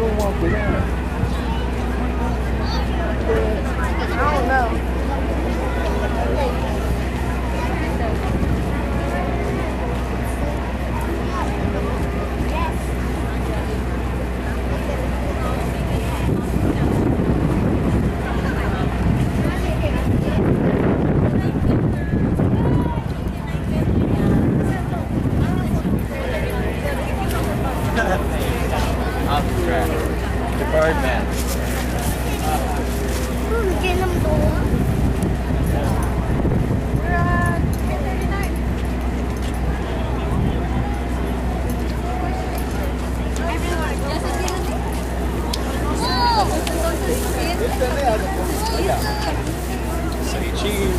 don't walk without it. I don't know. Off the track. The Birdman. Get them going. We're at 10:39. Say cheese.